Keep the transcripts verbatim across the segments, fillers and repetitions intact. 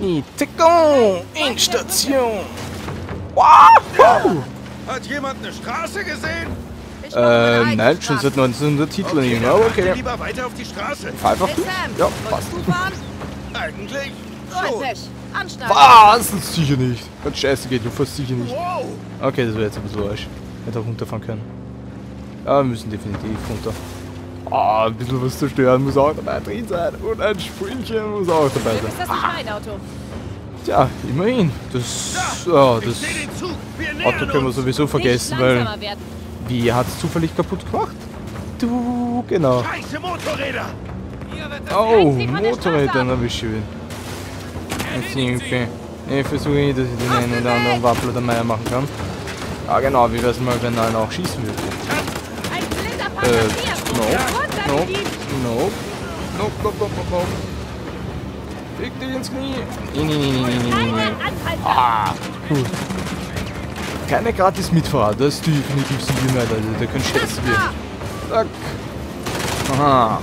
Tickung! Endstation! Wow! Hat jemand eine Straße gesehen? Äh, nein, schon seit neunzehnhundert Titel Okay, nicht, dann aber fahren wir okay. lieber weiter auf die Straße. Fahr einfach Hey durch. Sam, Ja, wolltest passt. du fahren? Eigentlich So ein schon. Pech. Anschneiden. Was? Sicher nicht. Ganz scheiße geht, du fährst sicher nicht. Wow. Okay, das wäre jetzt ein bisschen Arsch. Hätte auch runterfahren können. Ja, wir müssen definitiv runter. Ah, ein bisschen was zerstören muss auch dabei drin sein. Und ein Sprühchen muss auch dabei Ist sein. das nicht mein Auto? Tja, immerhin. Das, ja, Ich das sehe den Zug. Wir nähern Auto können wir uns. sowieso vergessen, Nicht weil... langsamer werden. Wie hat es zufällig kaputt gemacht? Du, genau. Scheiße Motorräder. Oh, Lenk sie von der Motorräder, Straße ab. na wie schön. Okay. Ich versuche eh, dass ich den einen oder anderen Wappler der Meier machen kann. Ja genau, wie wär's mal, wenn einer auch schießen würde? Ein blinder Äh, Passagier. no, Runter no, mit ihm. no, no, no, no, no, no. Fick dich ins Knie. Nee, nee, nee, nee, nee, nee, Keinen nee. Anhalter. Ah, gut. Keine gratis Mitfahrer, das ist definitiv sicher nicht, also der kann scheiße werden. Zack. Aha.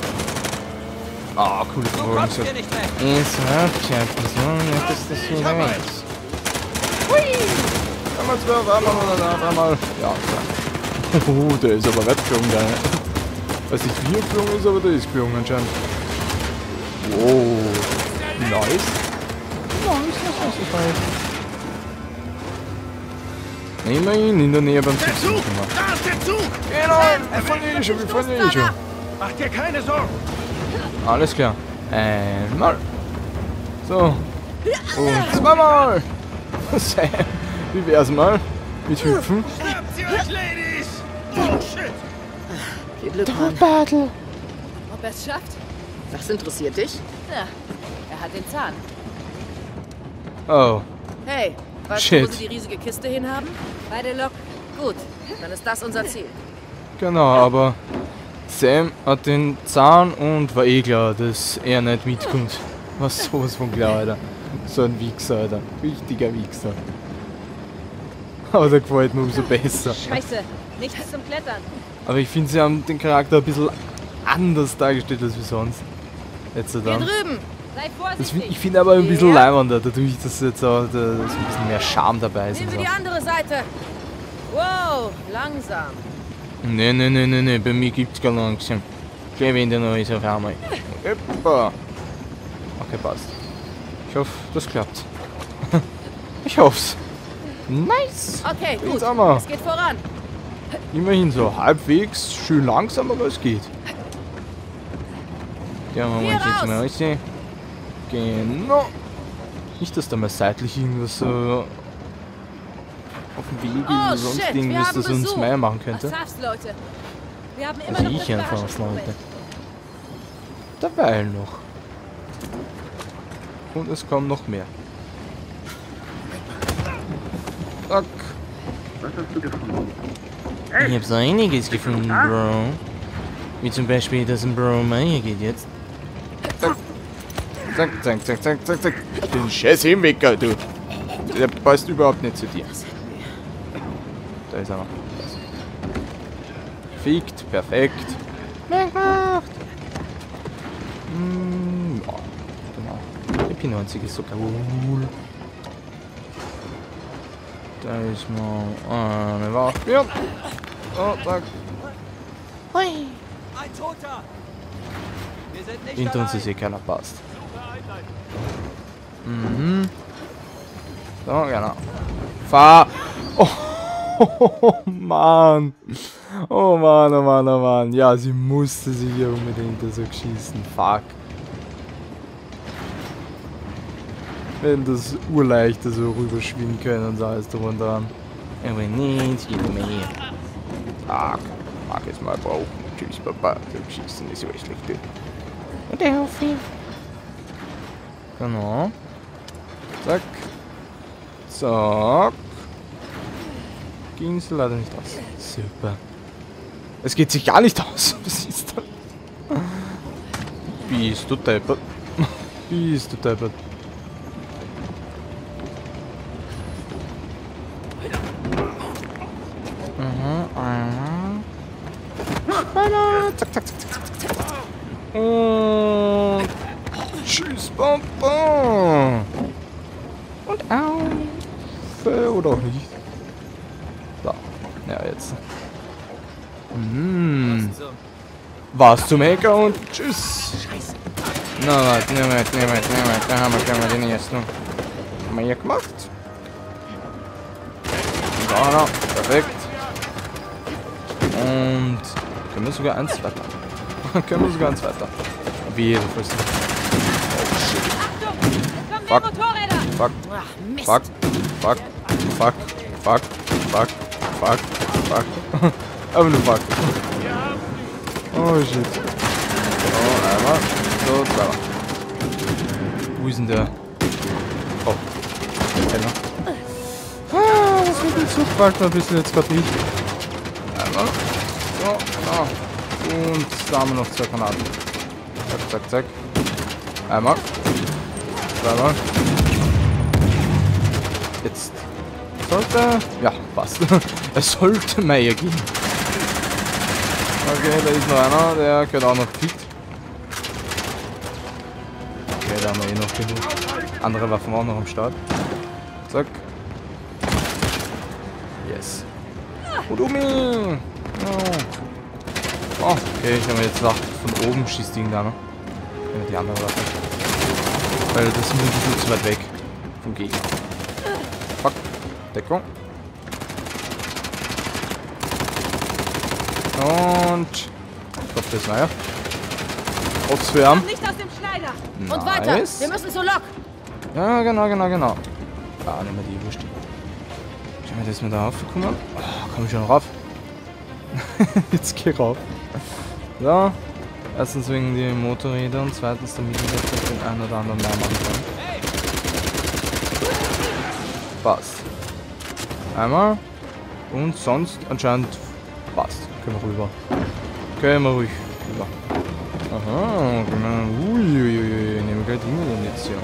Ah, coole Verfolgung. Es hat ja Person, dass das wieder weg ist. Hui! Einmal zwölf, einmal oder einmal. Ja, klar. Oh, der ist aber weit geflogen, der. Weiß nicht, wie er geflogen ist, aber der ist geflogen anscheinend. Wow. Nice. Nice, nice, nice, nice. Immerhin in der Nähe beim Der Zug. Zug. Da ist der Zug. Genau, wir fahren ja eh schon, wir fahren ja eh schon. Mach dir keine Sorgen. Alles klar. Einmal. So. Und zweimal. Sam, wie wär's mal mit Hüpfen? Habt ihr euch, Ladies? Oh, shit. Viel Glück, Mann. Battle. Ob er es schafft? Das interessiert dich? Ja, er hat den Zahn. Oh. Hey, weißt Shit. du, wo sie die riesige Kiste hinhaben? Bei der Lok. Gut, dann ist das unser Ziel. Genau, aber Sam hat den Zahn und war eh klar, dass er nicht mitkommt. Was sowas von klar, Alter. So ein Wichser, Alter. Richtiger Wichser. Aber der gefällt mir umso besser. Scheiße, nichts zum Klettern. Aber ich finde, sie haben den Charakter ein bisschen anders dargestellt als wie sonst. Jetzt so Hier dann. drüben. Sei Das find, vorsichtig. ich finde aber ein bisschen Ja. leibender, dadurch, dass jetzt auch da, so ein bisschen mehr Charme dabei ist. Nehmen Und wir so. die andere Seite. Wow, langsam. Nee, nee, nee, nee, nee, bei mir gibt's gar langsam. Gleich wenn der noch ist auf einmal. Eppa. Okay, passt. Ich hoffe, das klappt. Ich hoff's. Nice! Okay, gut. Jetzt haben wir. Es geht voran. Immerhin so halbwegs, schön langsam, aber es geht. Ja, machen wir Hier uns jetzt raus. mal raus. Genau. Nicht, dass da mal seitlich irgendwas so auf dem Weg ist Oh, oder sonst shit, wir irgendwas, haben das uns Besuch. mehr machen Was könnte. sagst du, Leute? Wir haben immer Also noch ich einen einfach was Überraschungsmoment. Leute. Dabei noch. Und es kommen noch mehr. Zack. Was hast du gefunden? Ich hab so einiges gefunden, Bro. Wie zum Beispiel, dass ein Bro mal hier geht jetzt. Zack. Zack, zack, zack, zack, zack, zack. Den scheiß Hinwecker, du. Der passt überhaupt nicht zu dir. Da ist er noch. Fickt, perfekt. Gemacht. Mm, ja, genau. Der P neunzig ist so cool. Da ist mal eine Waffe. Ja. Oh, zack. Ein Toter! Wir sind nicht Hinter uns allein. ist eh keiner passt. Mhm. So, genau. Fahr! Oh, oh, Mann! Oh Mann, oh Mann, oh Mann. Ja, sie musste sich hier unbedingt so schießen. Fuck. Wenn das urleichter so rüberschwingen können und so alles drum und dran. Aber nicht, geht immer hier. Fuck. Mag jetzt mal brauchen. Tschüss, Papa. Das Schießen ist so schlecht. Und der Haufen. Genau. Zack. Zack. Ging sie leider nicht aus. Super. Es geht sich gar nicht aus. Was ist das? Bist du deppert? Bist du deppert? Mhm, mhm. Zack, zack, zack, zack, zack. Und... Sch tschüss, bam, bam. Und auf. Oder nicht? So, ja, jetzt. Hm. Was zum Hacker und tschüss. Na, warte, nimm mit, nimm mit, nimm mit. Da haben wir, können wir den ersten. Haben wir hier gemacht. Da, da, perfekt. Und können wir sogar eins weiter. können wir sogar eins weiter. Wie jede Füße. Oh shit. Fuck. Fuck. Fuck. Fuck. Fuck. Fuck. Fuck. Fuck. Fuck. Aber nur fuck. Oh shit. So, einmal. So, zweimal. Wo ist denn der? Oh. Keiner. Ah, das wird nicht so fragt man ein bisschen jetzt gerade nicht. Einmal. So, da. Und da haben wir noch zwei Granaten. Zack, zack, zack. Einmal. Zweimal. Jetzt. Sollte. Ja, passt. Es sollte mehr gehen. Okay, da ist noch einer, der gehört auch noch fit. Okay, da haben wir eh noch genug. Andere Waffen auch noch am Start. Zack. Yes. Und um ihn! Oh, okay, ich habe mir jetzt gedacht, von oben schießt Ding da noch. Ja, die andere Waffe. Weil das ist ein bisschen zu weit weg vom Gegner. Fuck. Deckung. Und ich glaube, das war ja. Trotz für Arm. Nicht aus dem Schneider. Nice. Und weiter. Wir müssen zur Lok. Ja, genau, genau, genau. Ah, nehmen wir die Wurscht. Schauen wir, dass wir da raufkommen. Oh, komm ich schon rauf. Jetzt geh rauf. So. Erstens wegen die Motorräder und zweitens damit wir jetzt den einen oder anderen mehr machen können. Passt. Einmal. Und sonst anscheinend passt. Können wir rüber. Können wir ruhig rüber. Aha, genau. Uiuiui. Nehmen wir gleich die Munition.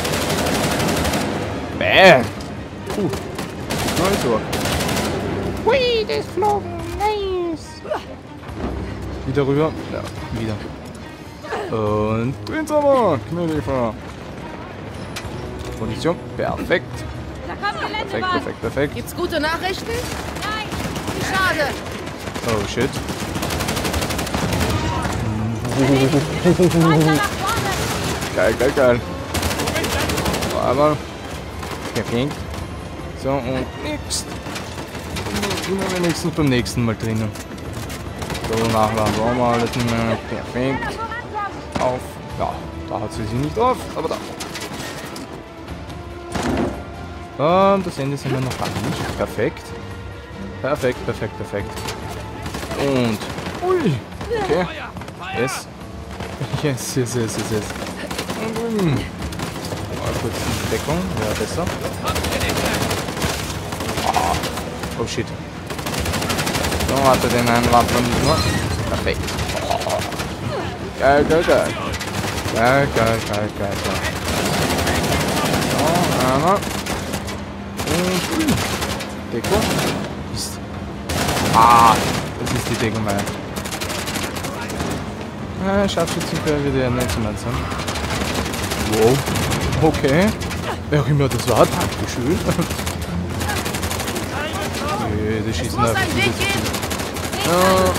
Bäh. Puh. Nein, so. Hui, der ist geflogen. Nice. Wieder rüber. Ja, wieder. Und drin sind wir. Knödelfer. Munition. Perfekt. Da kommt der letzte Perfekt, perfekt, perfekt. Gibt's gute Nachrichten? Nein. Wie schade. Oh shit. Weiter nach vorne. Geil, geil, geil. So, einmal. Perfekt. So, und nix. Immer wenigstens beim nächsten Mal drinnen. So, nachladen wir auch mal alles nicht mehr. Perfekt. Auf. Ja, da hat sie sich nicht auf, aber da. Und das Ende sind wir noch nicht. Perfekt. Perfekt, perfekt, perfekt. Und. Ui. Okay. Yes. Yes, yes, yes, yes, yes. Und um. Mal kurz die Deckung. Ja, besser. Ah. Oh shit. So, warte, den einen warten wir nicht nur. Perfekt. Oh. Geil, geil, geil. Geil, geil, geil, geil, geil. So, einmal. Und. Ui. Deckung. Mist. Ah. Das ist die Deckung, meine. Ah, Scharfschützengewehr wird ja nicht so sein. Wow. Okay. Wer auch immer das war, dankeschön. Okay, die schießen auf. Ja.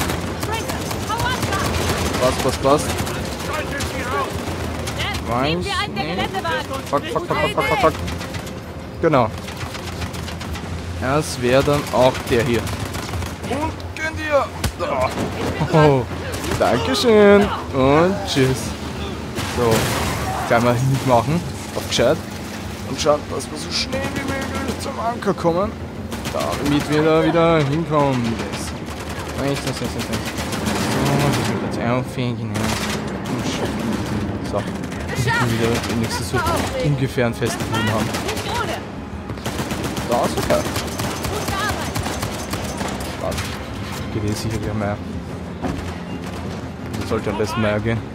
Passt, passt, passt. Weiß. Nee. Fuck, fuck, fuck, fuck, fuck, fuck, fuck. Genau. Das wäre dann auch der hier. Und gönn dir. Oh. Oh. Dankeschön. Und tschüss. So. Kann man nicht machen. Auf gescheit. Und schauen, dass wir so schnell wie möglich zum Anker kommen. Damit wir da wieder hinkommen. Das. Nichts, das, das, das, das. So, das wird jetzt aufhängen. So. Dass wir wieder wenigstens so ungefähr einen festen Boden haben. Da ist okay. Warte. Geht eh sicher wieder mehr. Das sollte am besten mehr gehen.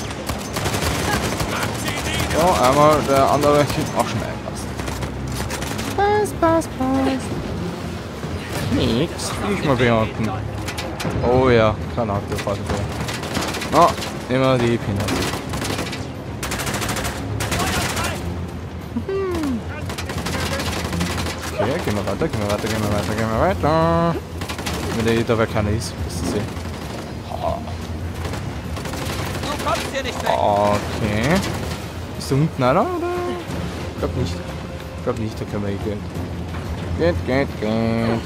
So, einmal der andere auch schon einpassen. Passt, passt, passt. Nix. Ich mal behalten. Oh ja, Granate, warte. Na, immer die Peanuts. Okay, gehen wir weiter, gehen wir weiter, gehen wir weiter, gehen wir weiter. Wenn der da wer keiner ist, wirst du sehen. Du kommst hier nicht weg. Okay. Ist da unten einer, oder? Ich glaub nicht. Ich glaub nicht, da können wir hingehen. Geht, geht, geht.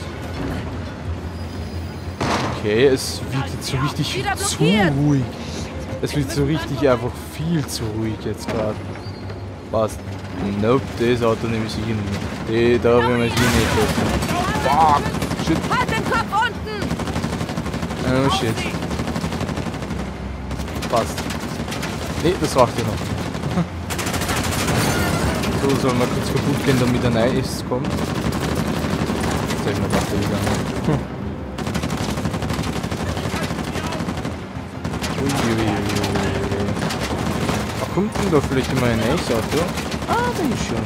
Okay, es wird jetzt so richtig Wieder zu blockiert. ruhig. Es wird so richtig einfach viel zu ruhig jetzt gerade. Passt. Nope, das Auto nehme ich sicher nicht. Die, da will man sich nicht treffen. Fuck! Shit. Halt den Kopf unten! Oh shit. Passt. Nee, das reicht ja noch. So, soll mal kurz kaputt gehen, damit er neu ist, kommt. Jetzt ich mal weiter wieder. Uiuiuiui. Ach, kommt denn da vielleicht immer ein neues Auto? Ah, da ist schon.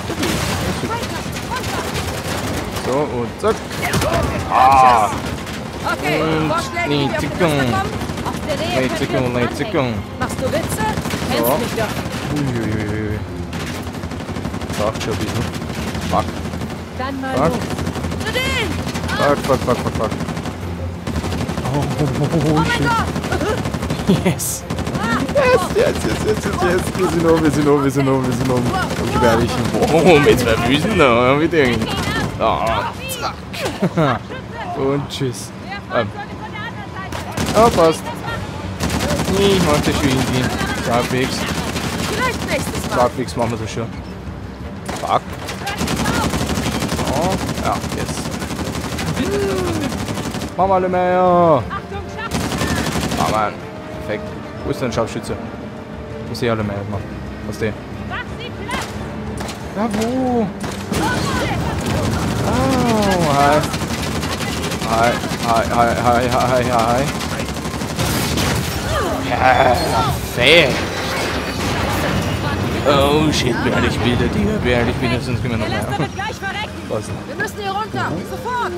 So, und zack. Ah! Okay, Und Vorschläge, nee, wie wir auf Zickung. Muster kommen? Aus der Nähe Nee, können wir Zickung, uns nee, anhängen. Zickung. Machst du Witze? Kennst Ja. mich doch. Uiuiui. Sagt schon ein bisschen. Fuck. Dann mal Fuck. los. Zu den! Fuck, fuck, fuck, fuck, fuck. Oh, oh, oh, Oh oh, mein shit. Gott! Yes. Ah, Yes, yes, yes, yes, yes, yes. Wir sind oben, wir sind oben, wir sind oben, wir sind oben. Und gefährlich. Oh, mit zwei Füßen da. Wie denkt. Ah, zack. Und tschüss. Ähm. Oh, passt. Ich mach das schon irgendwie. Halbwegs. Vielleicht nächstes Mal. Halbwegs machen wir das schon. Fuck. Oh, ja, yes. Mama alle mehr. Ah, Mann. Perfekt. Wo ist denn Scharfschütze? Ich sehe alle mehr, Mann. Was ist der? Ja, wo? Oh, hi. Hi, hi, hi, hi, hi, hi, hi. Perfekt. Oh shit, werde ich wieder, Digga, werde ich wieder, sonst können wir noch Der mehr. Letzte wird gleich verrecken. Was? Wir müssen hier runter. Sofort.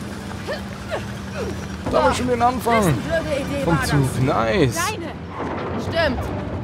Da war schon den Anfang. Blöde Idee Vom war das. Zug, nice. Deine. Stimmt.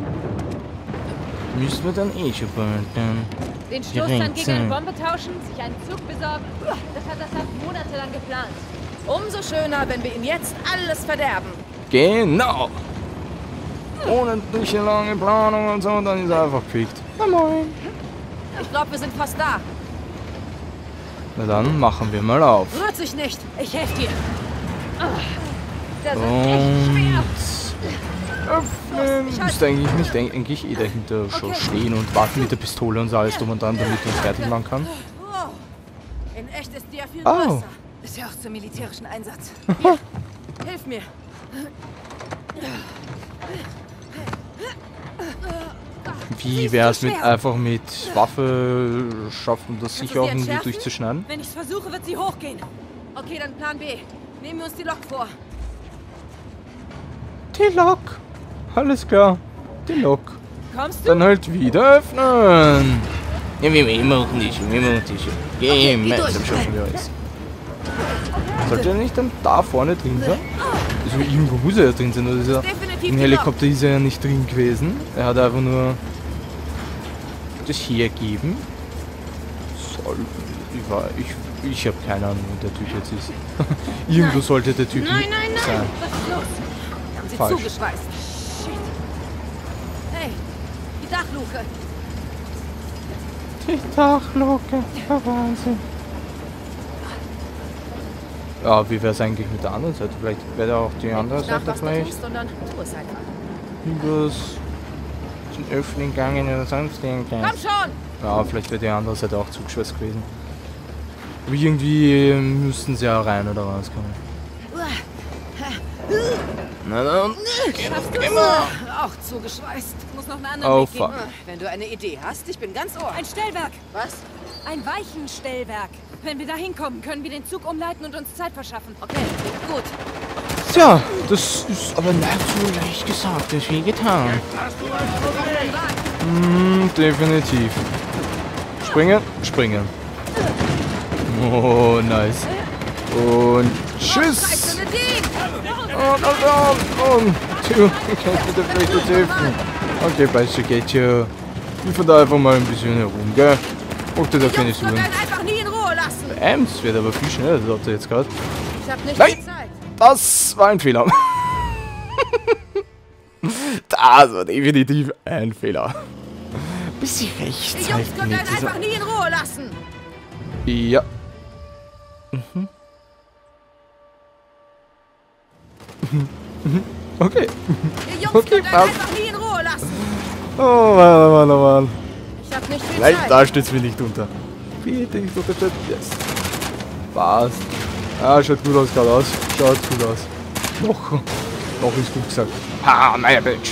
Müssen wir dann eh schon bald dann. Den Stoßzahn gegen eine Grenze. Bombe tauschen, sich einen Zug besorgen. Das hat das halt monatelang geplant. Umso schöner, wenn wir ihm jetzt alles verderben. Genau. Unendliche lange Planung und so, und dann ist er einfach gefickt. Na moin. Ich glaube, wir sind fast da. Na dann machen wir mal auf. Rührt sich nicht. Ich helfe dir. Ah, Der ist echt schwer. Und öffnen. Du musst eigentlich nicht eigentlich eh dahinter schon stehen und warten mit der Pistole und so alles drum und dran, damit du uns fertig machen kann. Wow. In echt ist die ja viel Oh. größer. Ist ja auch zum militärischen Einsatz. Hier, hilf mir. Wie wär's mit einfach mit Waffe schaffen, das Kannst du sicher sie auch irgendwie entschärfen? durchzuschneiden? Wenn ich es versuche, wird sie hochgehen. Okay, dann Plan B. Nehmen wir uns die Lok vor. Die Lok. Alles klar. Die Lok. Kommst du? Dann halt wieder öffnen. Ja, wir wir machen die schon, wir machen die schon. Okay, geh Gemeinsam durch. schaffen wir es. Sollte er nicht dann da vorne drin sein? Also irgendwo muss er ja drin sein, oder ist er? Definitiv Im die Helikopter ist er ja nicht drin gewesen. Er hat einfach nur das hergeben. Soll. Ich, war- ich, ich habe keine Ahnung, wo der Typ jetzt ist. Irgendwo Nein. sollte der Typ Nein, nein, nein. sein. Was ist los? Wir haben sie Falsch. zugeschweißt. Shit. Hey, die Dachluke. Die Dachluke, der Wahnsinn. Ja, wie wäre es eigentlich mit der anderen Seite? Vielleicht wäre da auch die andere Denk nicht nach, Seite was du vielleicht tust, sondern tu es einfach. übers zum Öffnen gegangen oder sonst irgendwas. Komm schon! Ja, vielleicht wäre die andere Seite auch zugeschweißt gewesen. Aber irgendwie müssten sie ja rein oder rauskommen. Na dann. Schaffst du es? Auch zugeschweißt. Muss noch einen anderen Oh Weg gehen. fuck. Wenn du eine Idee hast, ich bin ganz ohr. Ein Stellwerk! Was? Ein Weichenstellwerk! Wenn wir da hinkommen, können wir den Zug umleiten und uns Zeit verschaffen. Okay, gut. Tja, das ist aber nicht so leicht gesagt, das ist wie getan. Hm, definitiv. Springen, springen. Oh, nice. Und tschüss. Scheiße, Nadine! Und, und, und, und. Du, kannst bitte vielleicht jetzt helfen. Okay, weißt du, geht schon. Ich fahr da einfach mal ein bisschen herum, gell? Guck dir da keine Jungs, wir Suchen. werden einfach nie in Ruhe lassen. Ems wird aber viel schneller, das hat er jetzt gerade. Ich hab nicht Nein! viel Zeit. Das war ein Fehler. Das war definitiv ein Fehler. Bisschen Die rechtzeitig Jungs können mit einen dieser... einfach nie in Ruhe lassen. Ja. Mhm. Okay. Die Jungs Okay, können einen passt. einfach nie in Ruhe lassen. Oh Mann, oh Mann, oh Mann. Ich hab nicht viel Nein, Zeit. da steht's mir nicht unter. Bitte nicht unterstützt. Yes. Passt. Ah, schaut gut aus gerade aus. Schaut gut aus. Noch. Noch ist gut gesagt. Ha, meine Bitch.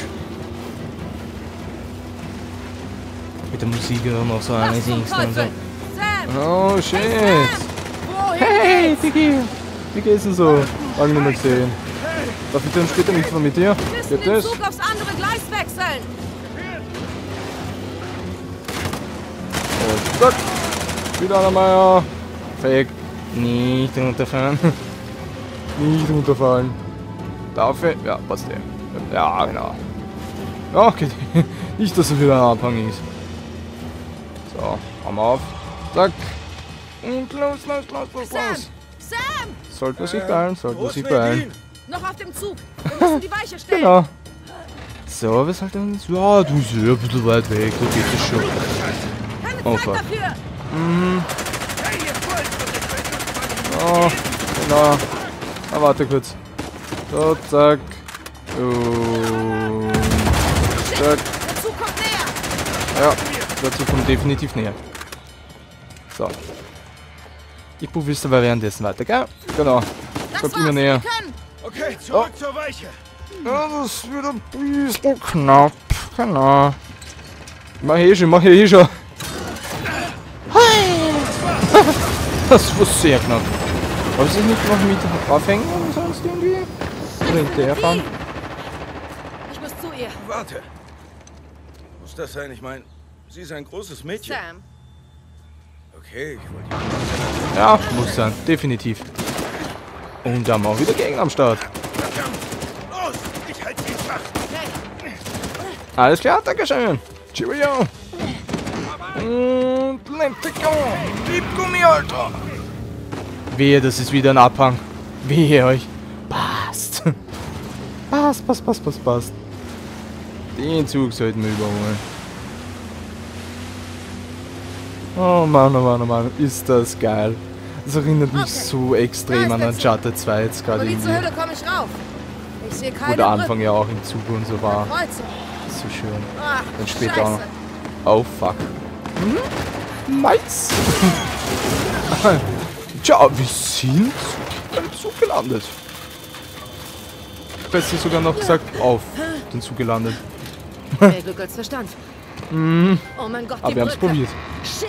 Mit der Musik noch so eine Was zum Dings und so. Teufel? Sam! Oh shit. Hey, Sam! Wohin Hey, geht's? Digi. Wie geht's denn so? Lange nicht mehr gesehen. Darf ich dann später nicht mal mit dir? Wir müssen Geht den das? Zug aufs andere Gleis wechseln. Und zack. Wieder einmal. Perfekt. Nicht runterfallen. Nicht runterfallen. Darf ich? Ja, passt eh. Ja, genau. Ja, okay. Nicht, dass er wieder ein Abhang ist. So, haben wir auf. Zack. Und los, los, los, los, Sam! los. Sam! Sollte man sich beeilen, sollte Wo man ist sich beeilen. Medin? Noch auf dem Zug. Wir müssen die Weiche stellen. Genau. So, was halt denn? Ja, du bist ja ein bisschen weit weg, da geht es schon. Keine Oh, Zeit fuck. dafür. Hey, ihr Volk! Oh, genau. Ah, warte kurz. So, zack. Und zack. Der Zug kommt näher. Ja, dazu kommt definitiv näher. So. Ich buff's aber währenddessen weiter, gell? Genau. Das Kommt war's. immer näher. Wir können. Okay, zurück zur Weiche. Ja, das wird ein bisschen knapp. Genau. Mach eh schon, mach eh schon. Das war sehr knapp. Wollen Sie nicht noch mit aufhängen oder sonst irgendwie? Oder hinterherfahren? Ich muss zu ihr. Warte. Muss das sein? Ich meine, sie ist ein großes Mädchen. Sam. Okay, ich wollte... Ja, muss sein. Definitiv. Und da haben wir auch wieder Gegner am Start. Verdammt! Los! Ich halte sie fast! Okay. Alles klar, Dankeschön. Cheerio. Und let's go. Gib Gummi, Alter. Wehe, das ist wieder ein Abhang. Wehe euch. Passt. Passt, passt, passt, passt, passt. Den Zug sollten wir überholen. Oh Mann, oh Mann, oh Mann. Ist das geil. Das erinnert mich Okay. so extrem Da an ist der Uncharted zwei jetzt Aber gerade wie zur irgendwie. Hölle komme ich rauf? Ich sehe Wo keine der Brücke. Anfang ja auch im Zug und so war. Kreuzung. So schön. Ach, Dann später Scheiße. auch noch. Oh fuck. Mhm. Nice. Tja, wir sind beim Zug gelandet. Besser sogar noch gesagt, auf den Zug gelandet. Mehr Glück als Verstand. Mhm. Oh mein Gott, die Aber wir haben es Brücke. probiert. Shit.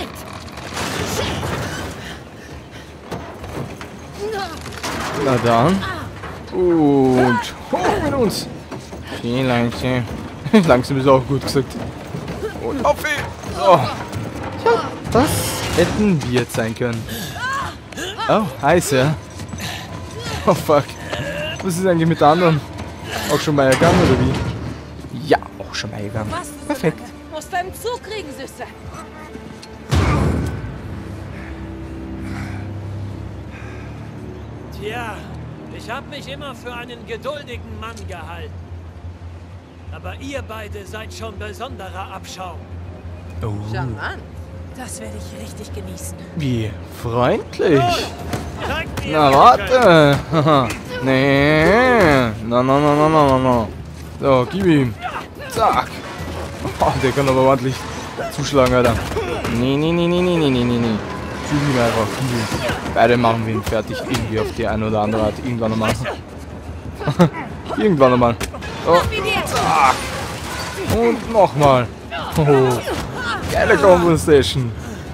Na dann. Und hoch mit uns. Viel langsam. Langsam ist auch gut gesagt. Und auf ihn. Oh. Ja, das hätten wir jetzt sein können. Oh, hi, Sir. Oh, fuck. Was ist eigentlich mit der anderen? Auch schon mal ergangen, oder wie? Ja, auch schon mal ergangen. Was? Du so Perfekt. lange? Musst du einen Zug kriegen, Süße. Tja, ich habe mich immer für einen geduldigen Mann gehalten. Aber ihr beide seid schon besonderer Abschaum. Oh, Charmant. Das werde ich richtig genießen. wie freundlich. Zeigt mir, Na, wie ihr warte. Haha. Nee. Na, na, na, na, na, na, na. So, gib ihm. Zack. Oh, der kann aber ordentlich zuschlagen, Alter. Nee, nee, nee, nee, nee, nee, nee, nee, nee. Gib ihm einfach. Gib ihm. Beide machen wir ihn fertig. Irgendwie auf die eine oder andere Art. Irgendwann einmal. Irgendwann einmal. So. Zack. Und nochmal. Oh. Geile Combo-Station.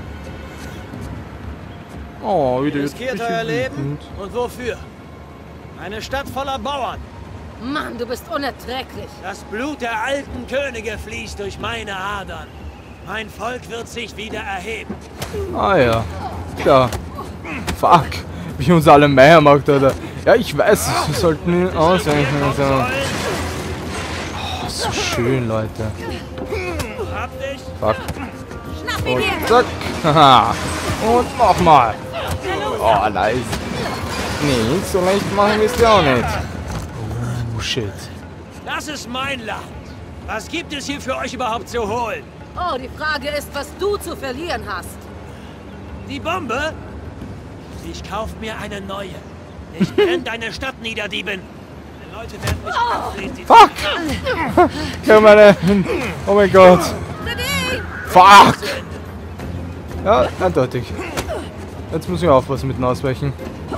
Oh, wieder jetzt Riskiert euer Leben? Und wofür? Eine Stadt voller Bauern. Mann, du bist unerträglich. Das Blut der alten Könige fließt durch meine Adern. Mein Volk wird sich wieder erheben. Ah ja, klar. Fuck, wie uns alle Meier macht, Alter. Ja, ich weiß, wir sollten ihn ausweichen. Also. Oh, so schön, Leute. Hab dich. Fuck. Schnapp ihn Und dir. zack. Haha. Und nochmal. Oh, nice. Nee, so leicht machen wir es ja auch nicht. Oh, shit. Das ist mein Land. Was gibt es hier für euch überhaupt zu holen? Oh, die Frage ist, was du zu verlieren hast. Die Bombe? Ich kauf mir eine neue. Ich brenn deine Stadt nieder, Dieben. Die Leute werden mich ablehnen. Sie Fuck! Komm mal hin. Oh mein Gott. Fuck! Ja, eindeutig. Jetzt muss ich aufpassen mit dem Ausweichen.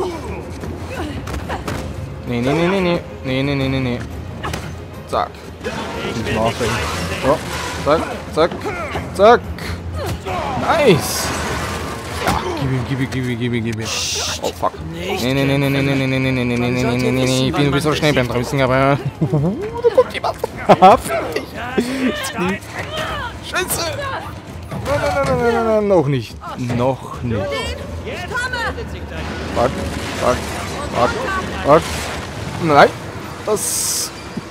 Nee, nee, nee, nee, nee. Nee, nee, nee, nee, nee. Zack. Ich muss aufweichen. So. Zack, zack, zack. Nice! Ja, gib ihm, gib ihm, gib ihm, gib ihm, gib ihm. Oh, fuck. Nee, nee, nee, nee, nee, nee, nee, nee, nee, nee, nee, nee, nee, nee, nee, nee. Ich bin ein bisschen schnell beim Drüsten, aber... Da kommt jemand. Scheiße! Nein, nein, nein, nein, nein, nein, noch nicht. Noch nicht. Fuck, fuck, fuck, fuck. Nein, das...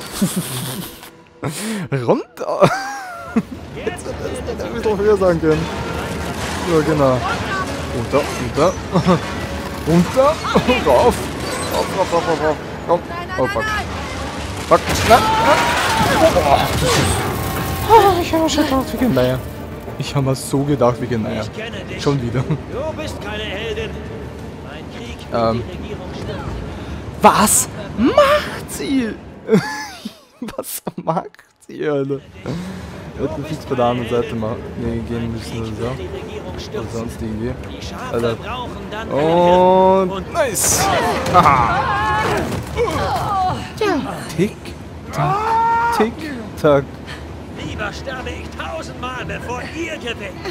Runter! Jetzt hätte er ein bisschen höher sagen können. Ja, genau. Runter, runter. Runter. Rauf. Rauf, rauf, rauf, rauf, rauf. Komm. Oh, fuck. Fuck. Nein, nein. Oh, ich habe schon gedacht, wie gemein. Ich habe mir so gedacht, wie gemein. Schon wieder. Du bist keine Heldin. Mein Krieg Ähm. die Regierung stirbt. Was macht sie? Was macht sie, Alter? Hätten fix bei der anderen Seite mal nee, gehen müssen oder so. Oder sonst irgendwie. Alter. Und nice! Haha! Ja. Tick, tack, tick, tack. Lieber sterbe ich tausendmal, bevor ihr gewinnt.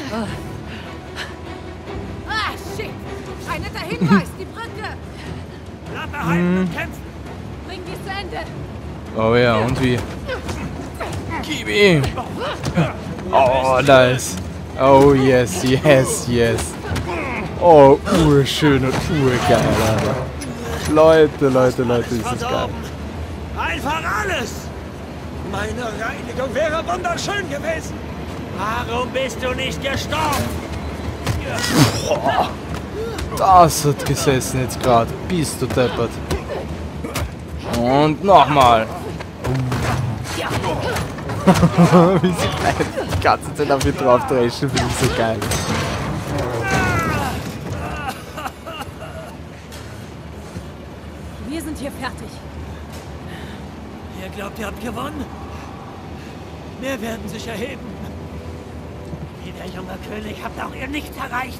Ah, shit! Ein netter Hinweis, die Brücke! Klappe halten und kämpfen. Bring die zu Ende! Oh ja, und wie? Gib ihm! Oh, nice! Oh, yes, yes, yes! Oh, urschön und urgeil, Alter. Leute, Leute, Leute, ist das geil. Einfach alles! Meine Reinigung wäre wunderschön gewesen! Warum bist du nicht gestorben? Boah, das hat gesessen jetzt gerade. Bist du deppert. Und nochmal. Wie sie die ganze Zeit auf ihn drauf dreschen, finde ich so geil. Wir sind hier fertig. Ihr glaubt, ihr habt gewonnen? Wir werden sich erheben. Wie der junge König habt auch ihr nichts erreicht.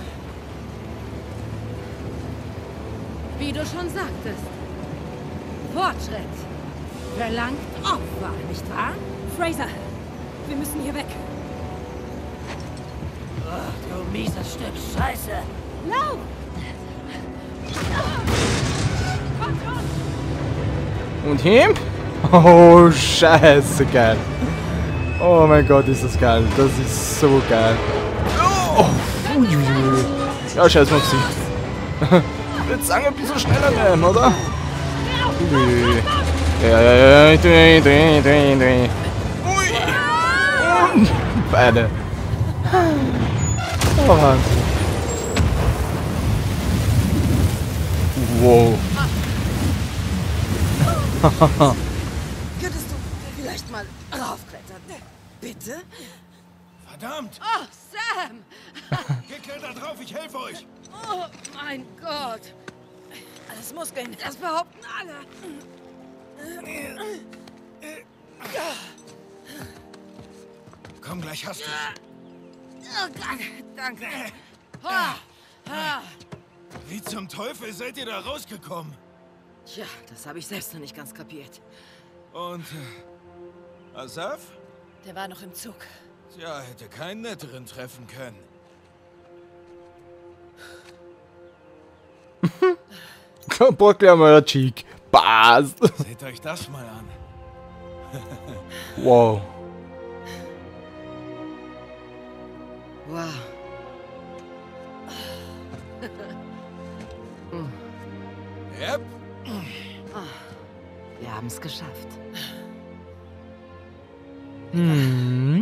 Wie du schon sagtest. Fortschritt verlangt Opfer, nicht wahr? Fraser, wir müssen hier weg. Ach, du mieses Stück Scheiße. Lauf! Und ihm? Oh, scheiße geil. Oh mein Gott, ist das geil. Das ist so geil. Oh, uiuiui. Ja, scheiß mal auf sie. Ich würde sagen, ein bisschen schneller werden, oder? Ui. Ja, ja, ja, ich dreh, ich dreh, ich dreh, ich dreh. Ui. Und beide. Oh, Wahnsinn. Wow. Könntest du vielleicht mal raufklettern? Bitte? Verdammt! Oh, Sam! Geht da drauf, ich helfe euch! Oh, mein Gott! Alles Muskeln. Das behaupten alle! Komm, gleich hast du. Oh Gott, danke! Ha, ha. Wie zum Teufel seid ihr da rausgekommen? Tja, das habe ich selbst noch nicht ganz kapiert. Und äh, Asaf? Der war noch im Zug. Tja, hätte keinen netteren treffen können. Bockle am euer Cheek. Passt. Seht euch das mal an. Wow. Wow. Yep. Wir haben es geschafft. Hm.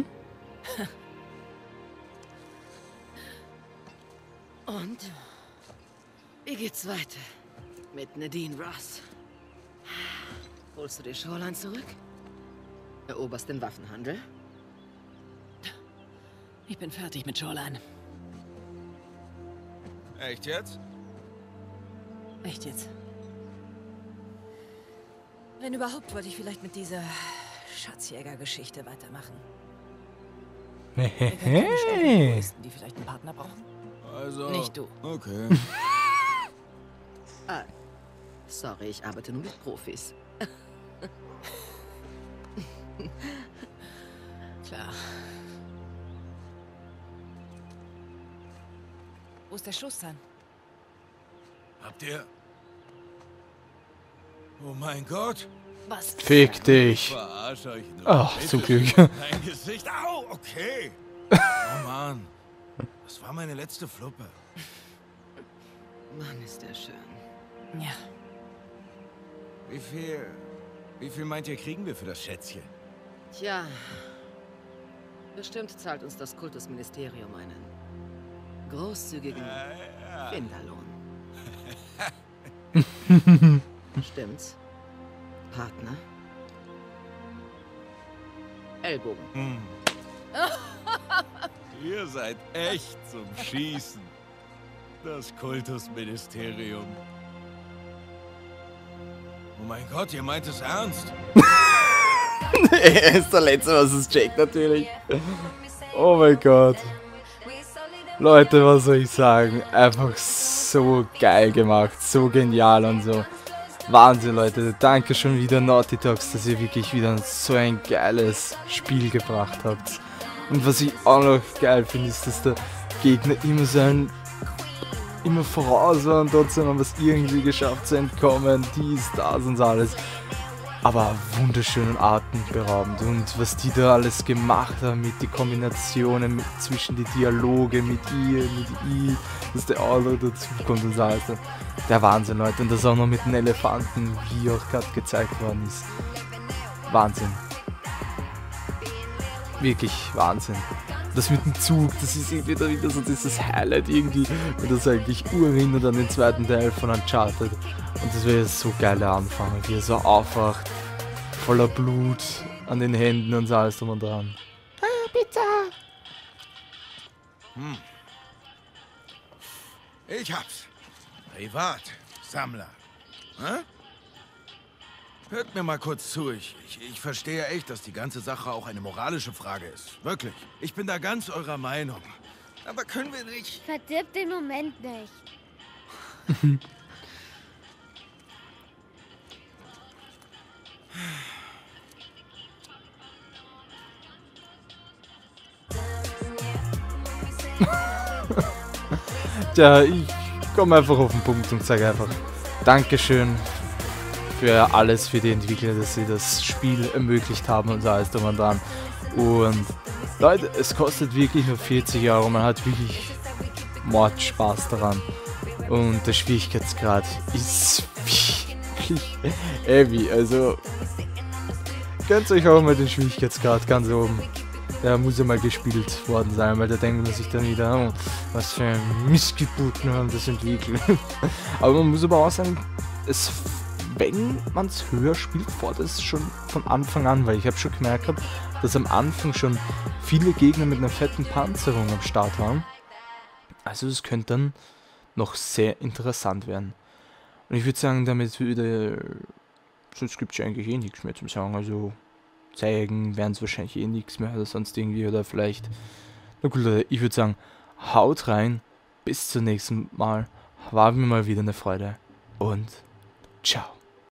Und? Wie geht's weiter? Mit Nadine Ross. Holst du dir Shoreline zurück? Eroberst den Waffenhandel? Ich bin fertig mit Shoreline. Echt jetzt? Echt jetzt? Wenn überhaupt, wollte ich vielleicht mit dieser Schatzjäger-Geschichte weitermachen. Wir können keine Stellen Egoisten, die vielleicht einen Partner brauchen. Also... Nicht du. Okay. Ah, sorry, ich arbeite nur mit Profis. Klar. Wo ist der Schluss dann? Habt ihr... Oh mein Gott. Was? Fick dich. Verarsch euch nur. Ach, zum Glück. Dein Gesicht. Au, okay. Oh Mann. Das war meine letzte Fluppe. Mann, ist der schön. Ja. Wie viel... Wie viel meint ihr, kriegen wir für das Schätzchen? Tja. Bestimmt zahlt uns das Kultusministerium einen großzügigen Finderlohn. Stimmt's? Partner? Ellbogen. Hm. Ihr seid echt zum Schießen. Das Kultusministerium. Oh mein Gott, ihr meint es ernst? Er ist der Letzte, was es checkt, natürlich. Oh mein Gott. Leute, was soll ich sagen? Einfach so geil gemacht, so genial und so. Wahnsinn, Leute. Danke schon wieder Naughty Dogs, dass ihr wirklich wieder so ein geiles Spiel gebracht habt. Und was ich auch noch geil finde, ist, dass der Gegner immer so ein... immer voraus war und trotzdem haben wir es irgendwie geschafft zu entkommen. Dies, das und so alles. Aber wunderschön und atemberaubend. Und was die da alles gemacht haben mit den Kombinationen mit, zwischen die Dialoge mit ihr, mit I, dass der Auto dazu kommt und so alles. Der Wahnsinn, Leute. Und das auch noch mit den Elefanten, wie auch gerade gezeigt worden ist. Wahnsinn. Wirklich Wahnsinn. Das mit dem Zug, das ist irgendwie da wieder so dieses Highlight irgendwie, und das eigentlich urerinnert an den zweiten Teil von Uncharted. Und das wäre so geil der Anfang, wie er so aufwacht, voller Blut an den Händen und so alles drum und dran. Ah, bitte! Hm. Ich hab's. Privatsammler. Hä? Hört mir mal kurz zu. Ich, ich, ich verstehe echt, dass die ganze Sache auch eine moralische Frage ist. Wirklich. Ich bin da ganz eurer Meinung. Aber können wir nicht... Verdirb den Moment nicht. Tja, ich komme einfach auf den Punkt und sage einfach Dankeschön für alles, für die Entwickler, dass sie das Spiel ermöglicht haben und so alles drum und dran. Und Leute, es kostet wirklich nur vierzig Euro, man hat wirklich Mordspaß daran. Und der Schwierigkeitsgrad ist wirklich heavy, also gönnt euch auch mal den Schwierigkeitsgrad ganz oben. Der muss ja mal gespielt worden sein, weil da denkt man sich dann wieder, oh, was für ein Missgeburten haben das entwickelt. Aber man muss aber auch sagen, es, wenn man es höher spielt, fordert es schon von Anfang an, weil ich habe schon gemerkt, dass am Anfang schon viele Gegner mit einer fetten Panzerung am Start waren. Also es könnte dann noch sehr interessant werden. Und ich würde sagen, damit wieder, sonst gibt es ja eigentlich eh nichts mehr zu sagen, also zeigen werden es wahrscheinlich eh nichts mehr oder sonst irgendwie, oder vielleicht, na gut Leute, ich würde sagen, haut rein, bis zum nächsten Mal, war mir mal wieder eine Freude und ciao.